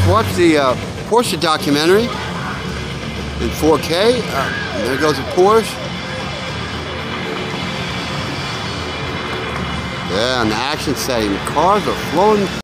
watch the Porsche documentary in 4K. There goes a Porsche. Yeah, an action setting. The cars are flowing.